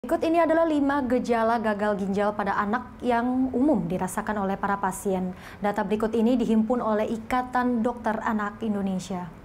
Berikut ini adalah 5 gejala gagal ginjal pada anak yang umum dirasakan oleh para pasien. Data berikut ini dihimpun oleh Ikatan Dokter Anak Indonesia.